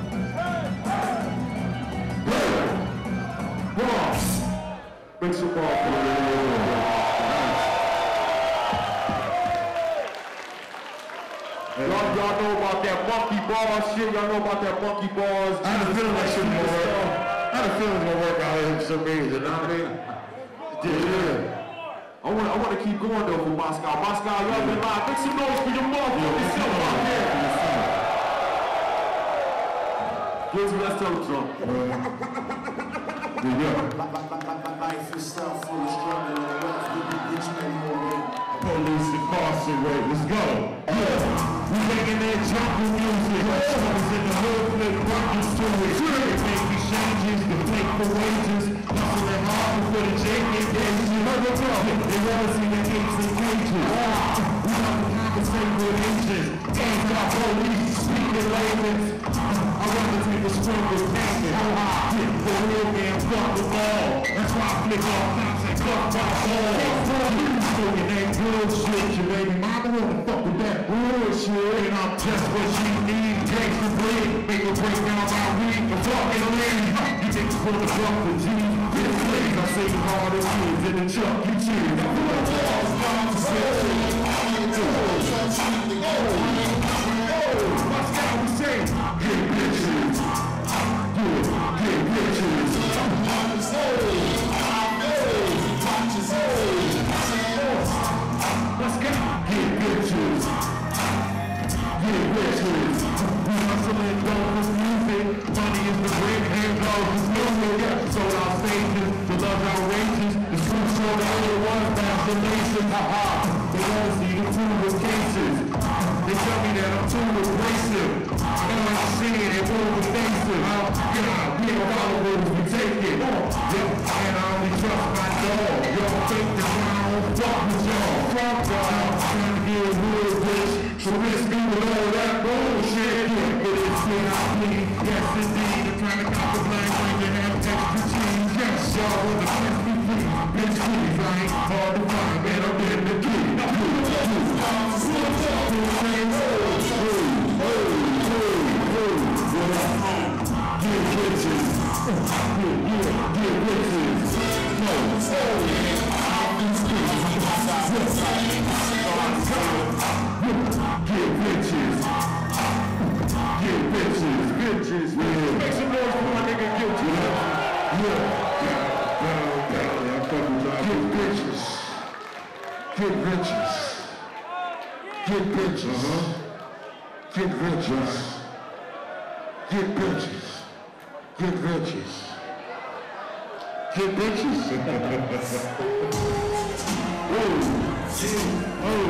Hey! Raw! Make some ball for Y'all know about that monkey bars shit? Y'all know about that monkey bars? I had a feeling that shit gonna work. I had a feeling it's gonna work out here for some reason, you know what I mean? Yeah. I want to keep going though for Moscow. Moscow, y'all been live. Make some noise for your motherfucking self out there. Guilty, let's tell the drum. Life itself full of struggle and wealth will be rich men more. Police incarcerate, let's go. We making that jungle music. Shows in the hood, flip buckets to it. Make exchanges, the flake for wages. Hustling hard before the J get there. You heard it from it. They never see the apes and cages. We got to compensate with agents. Anti-police, speaking layman's. I rather take a swing with payment. Get the real game, fuck the ball. That's why I flick off cops and fuck my ball. You ain't bullshit, your baby mama wanna fuck with that bullshit. And I'm just what she need, gangsta breed. Make her break down my weed, I'm fucking lean. You niggas pull the fuck with G, get please. I say hard as kids in the truck, you cheers. I pull the balls down to what's that we say? Get bitches. Yeah, get bitches. Let's go. Get bitches. Get bitches. We hustling, going with music. Money is the bread, hand blows is music. Sold out stages, the love outrageous. The school showed the other one, fascination. Ha-ha. They wanna see the two with cases. They tell me that I'm too abrasive. And I'm seeing it move evasive. We don't follow rules, we take it. And I only trust my dog. Y'all think that I don't fuck with y'all. Fuck y'all. I'm trying to get real rich. So risk me with all that bullshit. But it's when I bleed. Yes, indeed. I'm trying to cop the blank when you have expertise. Yes, y'all want to kiss me, please. Bitch, please. I ain't hard to find, man. I'm in the key. Get bitches. Get bitches. No. bitches. Get bitches. Get bitches. Get bitches. Get bitches. Get bitches. Whoa. Oh.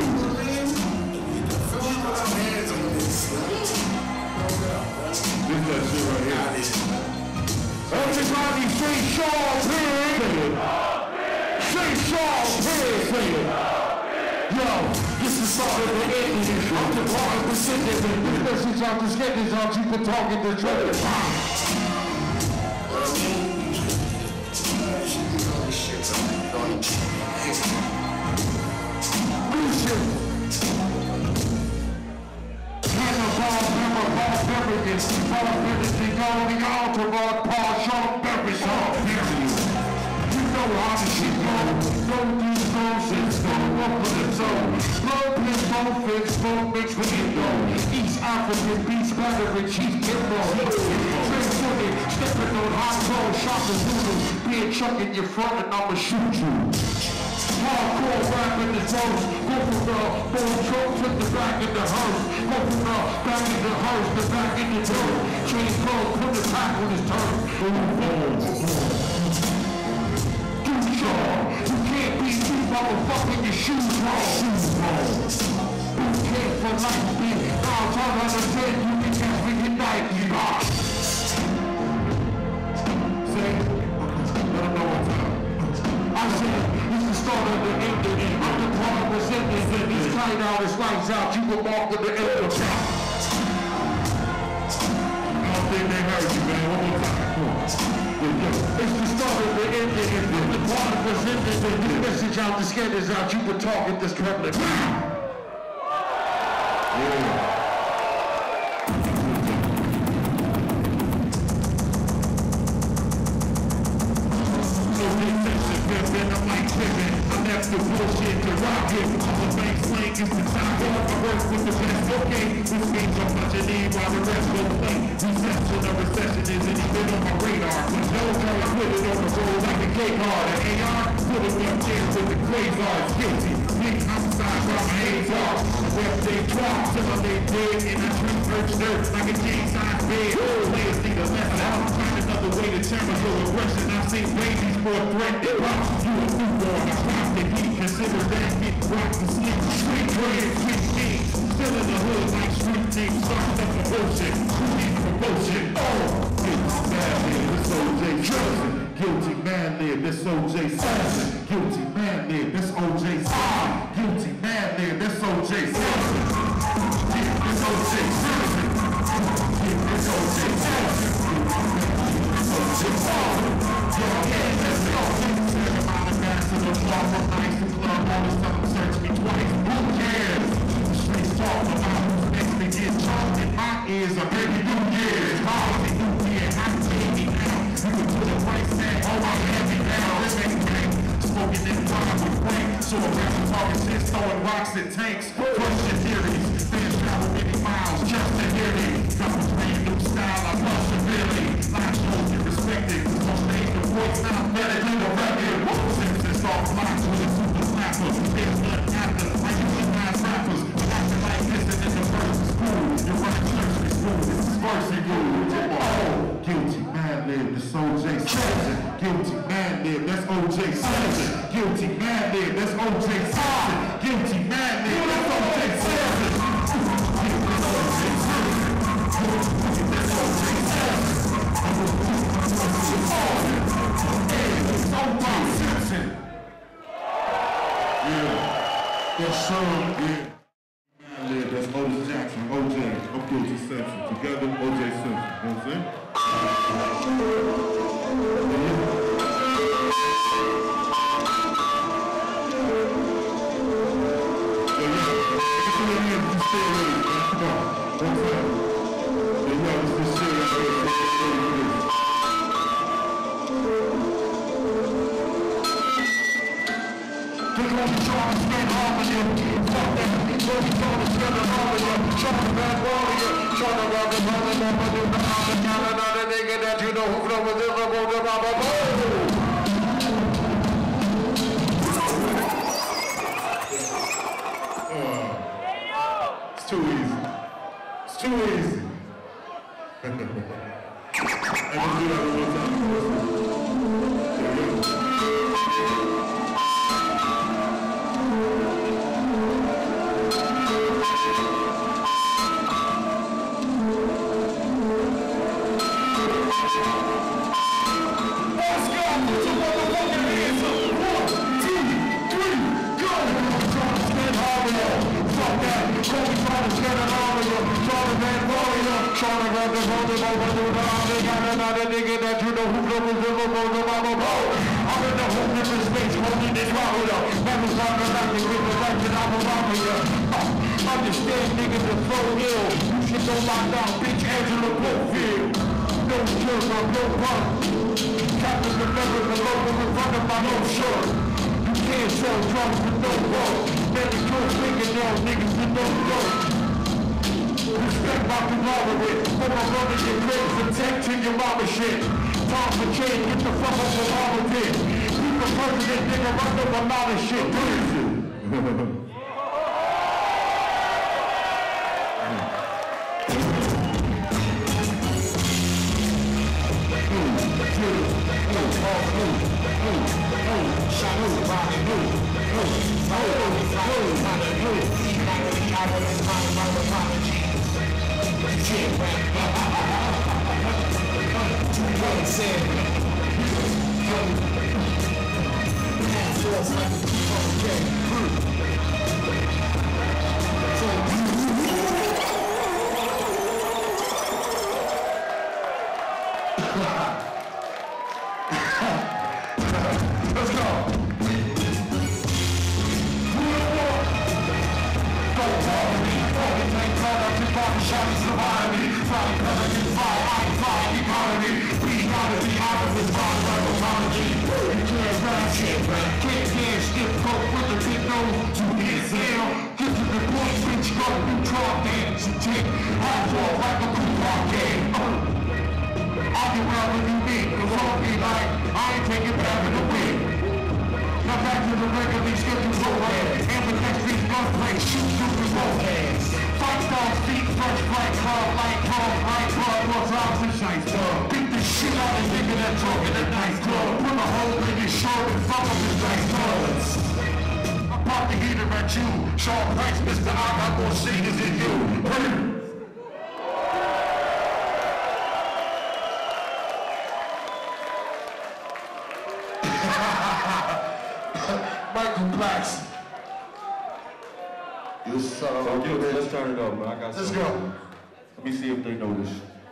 This is that shit right here. Everybody say Sean Pig. Say Sean Pig. Say it. Yo, this is part of the Indian. I'm the part of the citizen. This message out the sketches out you for talking to trouble. Beverages, go the altar, Paul Sean Beverage, you know how the shit go. Go these motions, go up with the zone. Blow pin, bone fix, bone mix with it though. East African beach battery, cheese pinball. Trade-footed, stepping on hot roll, shopping noodles. Being chuck in your front and I'ma shoot you. Hardcore rapping is roast. Go from the bone choke to the back of the hearse. Go from the back of the hearse, the back of the door. Change clothes, put the pack on his turn. You can't be me, motherfucking your shoes wrong. Boot camp for life, bitch. Now turn on the 10, you can catch me your Nike box. Say, let them know what's up. I said, this is the start of the end of it. I'm the part of presenting that these tight out, his lights out, you can walk with the end of the top. I don't think they heard you, man. One more time. It's the start of the end of it. I'm the part of presenting that this message out, the sketches out, you can talk at this trumpet. Yeah. I left the bullshit to rock it. I'm a bank slang is the top off. I work with the best, okay. This means I'm punching in while the rest go play. Reception of recession isn't even on my radar. But no girl put it on the road like a K-card. An AR, put it up there with the quasars. Guilty, big homicide while my A's off. Well, they drop till they dead in a tree perch dirt like a king-size bed. Players need a lesson. I'll find another way to channel your aggression. I've seen babies more threatened. You a newborn, I pop the heat. Consider that get rocked to sleep. Street bread, street kings. Still in the hood like street teams. Starting up a bullshit. Who needs promotion? Guilty man live, this OJ Johnson. Guilty man live, this OJ Simpson. Guilty man live, this OJ Simpson. Guilty man live, this OJ Simpson. This OJ Simpson. This OJ Simpson. This OJ Simpson. Let's go. To the club from nice to club, all this stuff search me twice. Who cares? The streets talk about who's next to get charged in my ears. A baby New Year's, holiday New Year, I'm taking now. You can put a price tag, oh I'm heavy now. This ain't gang, smoking in rhyme with rank. So a rapper talking shit, throwing rocks at tanks. Question theories, fans travel many miles just to hear me. Got a brand new style, I love severely. Live shows get respected, cause on stage the voice now better than the record. Soft blocks with a super slapper. There's nothing after. I utilize rappers, but acting like this and in the first school. You're running nursery school. This is mercy rule. Guilty man live, that's OJ Simpson. Guilty man live, that's OJ Simpson. Guilty man live, that's OJ Simpson. Guilty man live, that's OJ Simpson. That's OJ Simpson. That's OJ Simpson. Yeah, yes sir, yeah. Man live, that's Otis Jackson, OJ, I'm Guilty Simpson. Together, OJ Simpson, you know what I'm saying? Come on, one time. Yeah, this is shit right here. We're gonna try to spend harmony. Fuck that. We're gonna spend harmony. Trying to bad warrior. Trying to rock and roll and over the other kind of another nigga that you know who from the river go to Baba Bo. It's too easy. It's too easy. And let's do that one more time. Let's go! Put your motherfucking hands up! 1, 2, 3, go! Stand harder, fuck that. Kobe trying to stand harder. Trying to man warrior. Trying to run the road over the army. Got another nigga that you know who knows the river, the Bible. I'm in the whole different space, holding this warrior. Never talk about the river, like that I'm a warrior. Understand niggas are so ill. You should know my down, bitch, Angela Blofield. No jerk, no punk. Captain remember the local in front of my own shirt. You can't sell drugs with no work. Many good fingernail niggas with no work. Respect my conglomerate. For my brother get paid, protect to your mama shit. Time for change, get the fuck off the mama pit. Keep the president, nigga, run up a lot of shit. Please. Let's go. I ain't taking back in the wind. Now back to the regularly scheduled program. Ambulance street gunplay, shoot through both hands. Fight dogs, feet, fresh flight, club, light club, right club, more times and shites. Beat the shit out of nigga that talk in a nice club. Put a hole in his shirt and fuck up his nice gloves. I pop the heater at you. Sean Price, Mr. I got more singers than you. Michael Blacks. This let's turn it up, man. I got Let's go. Let me see if they know this.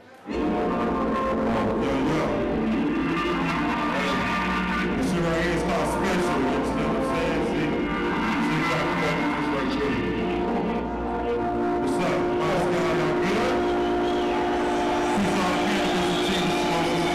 This shit right here is called special. You understand what I'm saying? See if I can this right here. What's up? What's going on? Good? Who's on campus and team smoking?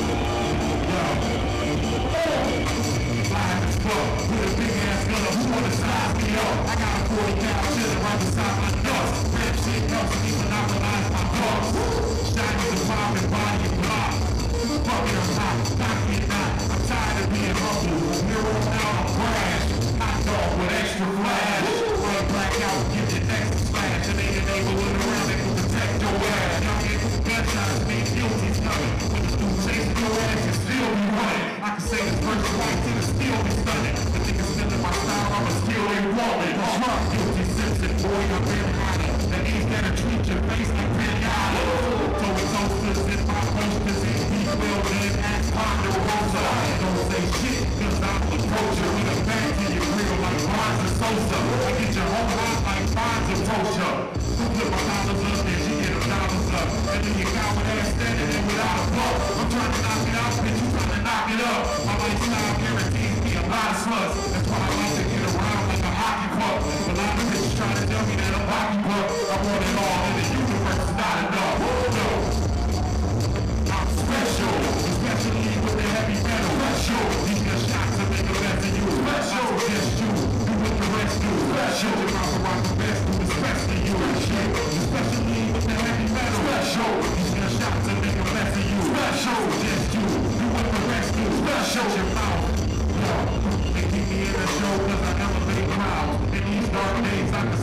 With a big ass gun, who wanna size me up? I got a 40 cal chillin' right beside my nuts. Rap shit helps me monopolize my bucks. Shiny the bomb and body and block. Fuck it, I'm hot, knock me not. I'm tired of being humble. Mirror down, I'm brash. Hot dog with extra flash. Run black out, give you extra splash. And ain't a neighborhood around that will protect your ass. Y'all get gunshots, mean guilty's coming. When the dude chasing your ass, you still be running. I can say this first white to the steel be stunning. The niggas still in my style, I'm a skill they woman. Drunk, guilty Simpson, boy, you're very hot. That means that I treat your face like pinata. Throwing toasters in my posters, in Pipl, and ass Ponderosa. Don't say shit, cause I'm the culture. We the back to your grill like Bonds and Sosa. I get your whole hot like Bonds and Sosa. You put my dollars up, then she get them dollars up. And then you got with ass standing there without a buck. I'm trying to knock it out, bitch, you trying to knock it up. My lifestyle guarantees me a lot of sluts. That's why I like to get around like a hockey puck. A lot of bitches trying to tell me that I'm hockey puck. I want it all in the universe, it's not enough. No. I'm special, especially with the heavy metal. Special, these good shots to make a mess of you. Special, I suggest you do what the rest do. Special, if I'm around the best, do the best to you. Especially with the heavy metal. Special, these good shots to make a mess of you. Special, suggest you do what the rest do. Special, your mouth. They keep me in the show cause I elevate crowds. In these dark days I can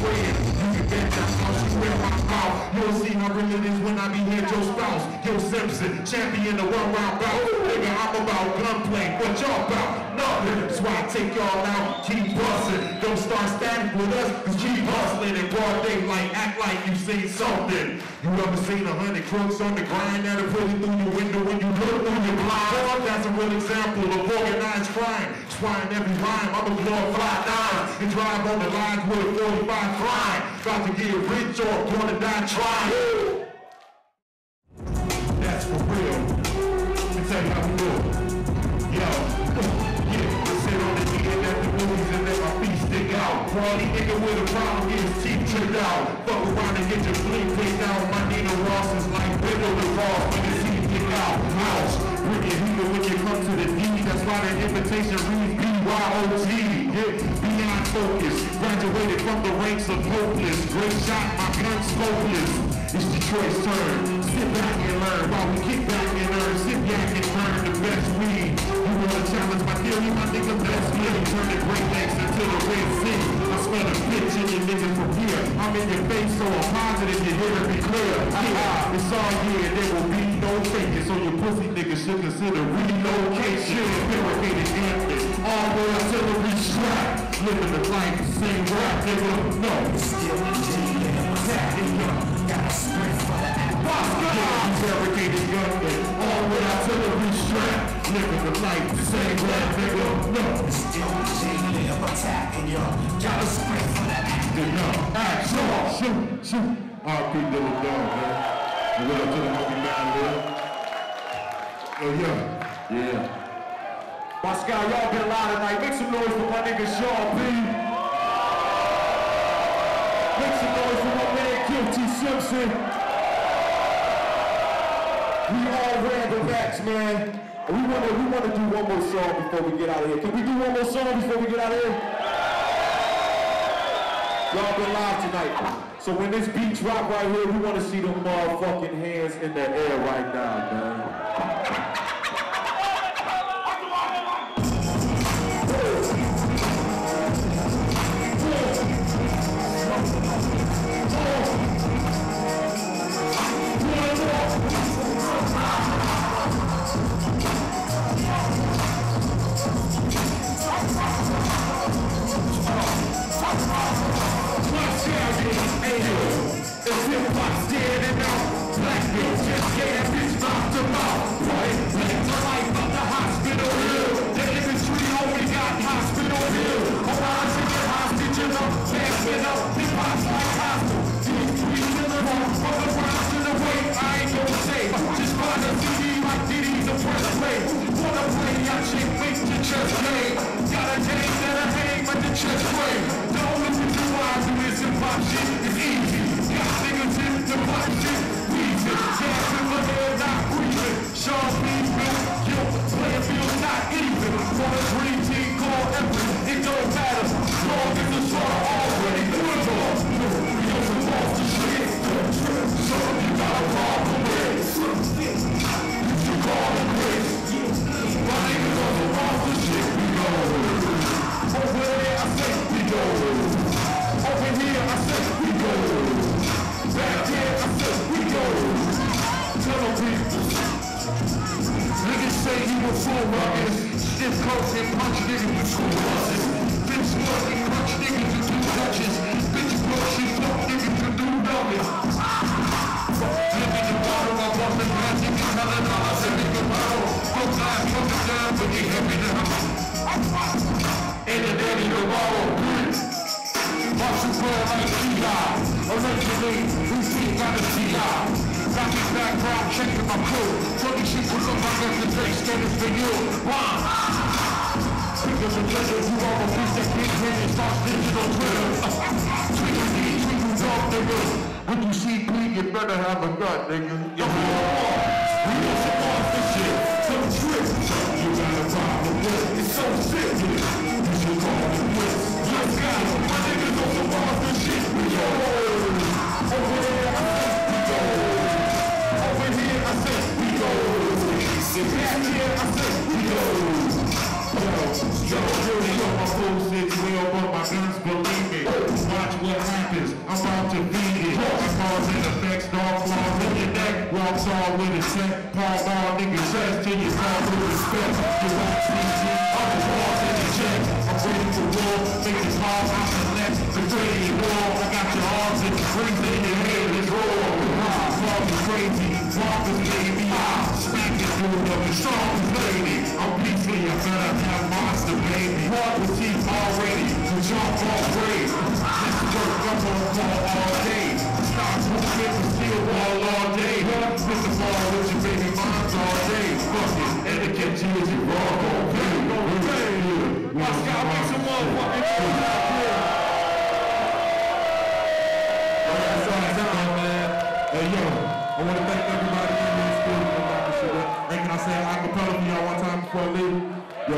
swear. You can bet that I'll swear my mouth. You'll see how real it is when I be here, Joe Spouse. Yo, Simpson, champion of one-round bout. Nigga, I'm about gunplay. What y'all about? Nothing. That's why I take y'all out, keep bustin'. Don't start static with us, cause keep hustling in broad daylight. Act like you seen something. You ever seen 100 crooks on the grind that'll put it through your window when you look through your blind? Boy, that's a real example of organized crime. Trying every rhyme, I'm a glorify nine and drive on the lines with a 45 flying. About to get rich or gonna die trying. That's for real. Let me tell you how we do it. Yo, yeah, I sit on the end at the movies and let my feet stick out. Brawny nigga with a problem, get his teeth tricked out. Fuck around and get your fleet picked out. My Nina Ross is like window to cross when his teeth kick out. House, bring your heater when you come to the D. That's why the invitation reads BYOT. Yeah, beyond focus. Graduated from the ranks of hopeless. Great shot, my gun's smokeless. It's Detroit's turn. Sit back and learn while we kick back and earn. Sit back and learn the best weed. You wanna challenge my theory, my nigga, best me. Turn the Great Lakes into the Red Sea. I smell the bitch in your niggas from here. I'm in your face, so I'm positive you hear it be clear. Yeah, it's all here, there will be no faking. So your pussy niggas should consider relocation. Barricaded gunmen, all the artillery strap. Living the life, the same rap, nigga. No, still attacking you. Got a sprint for the act. Barricaded gunmen, all the artillery strap. Living the life, the same rap, nigga. No, still attacking you. Got a sprint for the act. Shoot. R.P. Little Dog, man. And what up to the homie man here? Yeah. My Sky, y'all been loud tonight. Make some noise for my nigga Sean P. Make some noise for my man Guilty Simpson. We all ran the backs, man. We wanna do one more song before we get out of here. Can we do one more song before we get out of here? Y'all been live tonight. So when this beat drop right here, we wanna see them motherfucking hands in the air right now, man. It's hip-hop standing out. Black bitch just gave that bitch knocked him out. Right? Live the life of the hospital hill. The industry only got hospital hill. Around to get hostage, you know. Dancing up, hip-hop's like hostile. These three killers from the ground to the way. I ain't gonna say, just find a CD like Diddy's a press play. Wanna play out shit, make your chest play. Got a game that I hang, but the chest play. The only reason why I do this hip-hop shit is easy. Got niggas in the black shit, wheezing. Dancing for hair, not breathing. Sean P. Guilt, player feels not even. For a dream team called Pipl, it don't matter. Long as the song already good on. We also lost the shit. So you got a problem with. You should call it quits. My niggas also lost the shit. We go. Over there, I say we go. Over here, I say we go. Back there, I said, we go. Tell them people. Niggas say you a full rugged. Stiff coat and punch niggas with school buses. Bitch work and punch niggas to do touches. Bitch bullshit, fuck niggas to do numbers. Live in the bottle, I bought the glass, niggas $100 in the bottle. Go glass, fuck it down, but they help me now. Ain't a daddy no bottle. Marshall Pearl like T.I. Allegedly, we see by the T.I. Got me background, checking my crew. 20 sheets was on my reputation, standing for you. One. Because of pleasure, you all the piece that can't win and start digital Twitter. Twitter D, Twitter dog, nigga. When you see P, you better have a gun, nigga. Yo, we also lost this shit. Some tricks, you got a problem with. It's so serious. You should call it quits. Let's go. My niggas also lost this shit. We go. Over there, I said we go. Over here, I said we go. Back here, I said we go. Yo, my bullshit, we all want my guns, believe me. Watch what happens. Tall, tall with a set, Paul Ball, nigga, chest till you start to respect. You won't see me, I'm the walls in the chest. I'm ready for war, make this hard, I'm the next. The dirty war, I got your arms in the freezer, in your head is raw. Walk is crazy, walk is baby. Smack it through the strongest lady. I'm peacefully, I better have monster baby. Walk with teeth already, so jump all grade. Let's work up on call all day. Start moving the steel ball all day. Spit the ball with your baby moms all day. Fuck it, and the catch you is your raw gon' play. Moscow, make some motherfucking noise out here. Hey yo, I want to thank everybody in this studio for about this shit. Hey, can I say an acapella for y'all one time before I leave? Yo.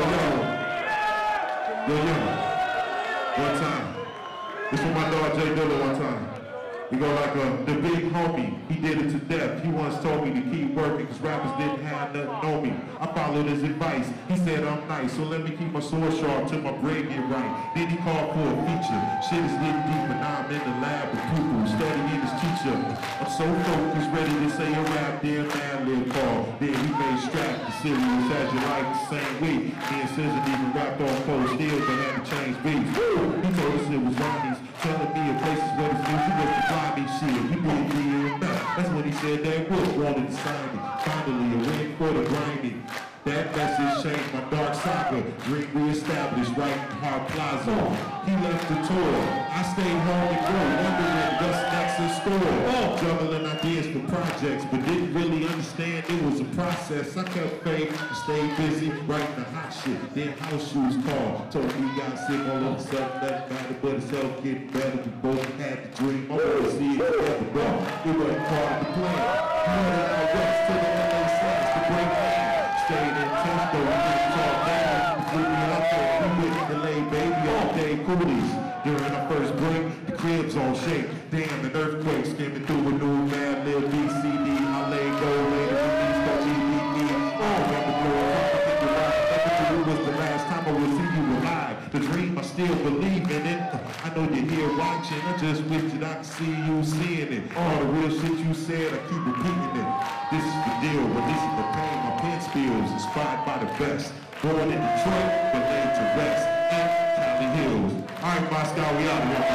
One time. This for my dog Jay Dilla one time. We go like the big homie, he did it to death. He once told me to keep working cause rappers didn't have nothing on me. I followed his advice, he said I'm nice, so let me keep my sword sharp till my brain get right. Then he called for a feature, shit is getting deep but now I'm in the lab with people studying his teacher. I'm so focused, ready to say a rap, then man-lib call. Then he made strap the serious as you like the same week. Me and SZA even rapped on cold steel but had to change beats. He told us it was Ronnie's, telling me of places where the music was the me shit, he wouldn't be in back. That's when he said that Wood wanted to sign me. Finally, a win for the grimy. That message changed my dark saga. Dream reestablished right in Hart Plaza. He left the tour. I stayed home and grew, wondering what's next in store. Juggling ideas for projects, but didn't really understand it was a process. I kept faith and stayed busy writing the hot shit. Then house shoes called. Told me he got sick all of a sudden. Nothing mattered but his health getting better. We both had the dream. I wanted to see it together, but it wasn't part of the plan. He headed out west to the LA Slats to break down. Stayed in touch though, we didn't talk down. We flew me out there, we went to lay baby all day coolies. During our first break, the crib's on shake. Damn, an earthquake skimming through a new man, lil BCD. I lay go later with these that GDD. Remember blowing up, I think you're right. It was the last time I would see you alive. The dream, I still believe in it. I know you're here watching, I just wish that I could see you seeing it. All the real shit you said, I keep repeating it. This is the deal, releasing the pain my pen spills, inspired by the best. Born in Detroit, but laid to rest in Cali Hills. Alright, Moscow, we out of here.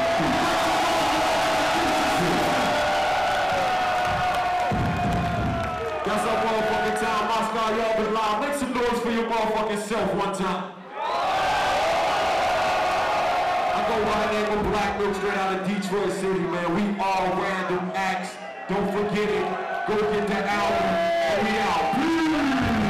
That's our motherfucking time, Moscow, y'all been live. Make some noise for your motherfucking self one time. I go by the name of Black Milk, straight out of Detroit City, man. We all random acts. Don't forget it. Go get that album. And we out. Peace.